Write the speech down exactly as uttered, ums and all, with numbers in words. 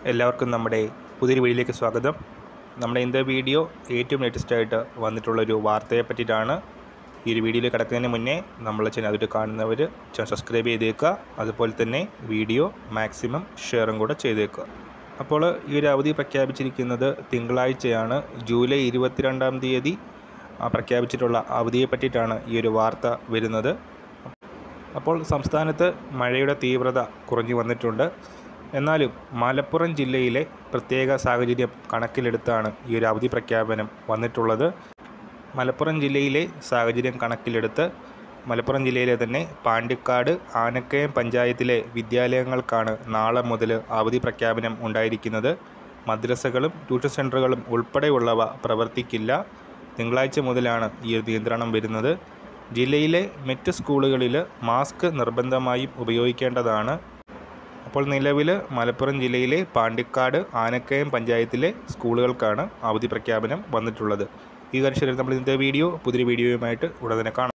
എല്ലാവർക്കും നമ്മുടെ പുതിയൊരു വീഡിയോയിലേക്ക് സ്വാഗതം. നമ്മുടെ ഇന്നത്തെ വീഡിയോ ഏറ്റവും ലേറ്റസ്റ്റ് ആയിട്ട് വന്നിട്ടുള്ളൊരു വാർത്തയെ പറ്റിയിട്ടാണ്. ഈ ഒരു വീഡിയോയിൽ കിടക്കുന്നതിന് മുന്നേ നമ്മളെ ചാനൽ അതിട്ട് കാണുന്നവർ ചാനൽ സബ്സ്ക്രൈബ് ചെയ്തേക്കുക. അതുപോലെ തന്നെ വീഡിയോ മാക്സിമം ഷെയറും കൂടെ ചെയ്തേക്കുക. അപ്പോൾ ഈ ഒരു അവധി പ്രഖ്യാപിച്ചിരിക്കുന്നത് തിങ്കളാഴ്ചയാണ്. ജൂലൈ ഇരുപത്തിരണ്ടാം തീയതി പ്രഖ്യാപിച്ചിട്ടുള്ള അവധിയെ പറ്റിയിട്ടാണ് ഈ ഒരു വാർത്ത വരുന്നത്. അപ്പോൾ സംസ്ഥാനത്ത് മഴയുടെ തീവ്രത കുറഞ്ഞു വന്നിട്ടുണ്ട്. എന്നാലും മലപ്പുറം ജില്ലയിലെ പ്രത്യേക സാഹചര്യം കണക്കിലെടുത്താണ് ഈ ഒരു അവധി പ്രഖ്യാപനം വന്നിട്ടുള്ളത്. മലപ്പുറം ജില്ലയിലെ സാഹചര്യം കണക്കിലെടുത്ത് മലപ്പുറം ജില്ലയിലെ തന്നെ പാണ്ടിക്കാട് ആനക്കയം പഞ്ചായത്തിലെ വിദ്യാലയങ്ങൾക്കാണ് നാളെ മുതൽ അവധി പ്രഖ്യാപനം ഉണ്ടായിരിക്കുന്നത്. മദ്രസകളും ട്യൂഷൻ സെൻ്ററുകളും ഉൾപ്പെടെയുള്ളവ പ്രവർത്തിക്കില്ല. തിങ്കളാഴ്ച മുതലാണ് ഈ ഒരു നിയന്ത്രണം വരുന്നത്. ജില്ലയിലെ മറ്റ് സ്കൂളുകളിൽ മാസ്ക് നിർബന്ധമായും ഉപയോഗിക്കേണ്ടതാണ്. അപ്പോൾ നിലവിൽ മലപ്പുറം ജില്ലയിലെ പാണ്ടിക്കാട് ആനക്കയം പഞ്ചായത്തിലെ സ്കൂളുകൾക്കാണ് അവധി പ്രഖ്യാപനം വന്നിട്ടുള്ളത്. ഈ കാര്യത്തിൽ നമ്മൾ ഇന്നത്തെ വീഡിയോ പുതിയ വീഡിയോയുമായിട്ട് ഉടനെ കാണാം.